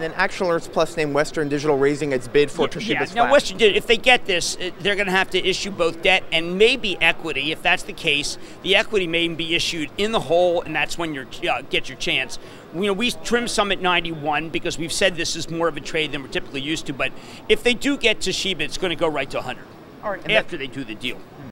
And then Action Alerts Plus named Western Digital raising its bid for Toshiba's Now, flash. Western Digital, if they get this, they're going to have to issue both debt and maybe equity. If that's the case, the equity may be issued in the whole, and that's when you get your chance. We trimmed some at 91 because we've said this is more of a trade than we're typically used to. But if they do get Toshiba, it's going to go right to 100 after they do the deal.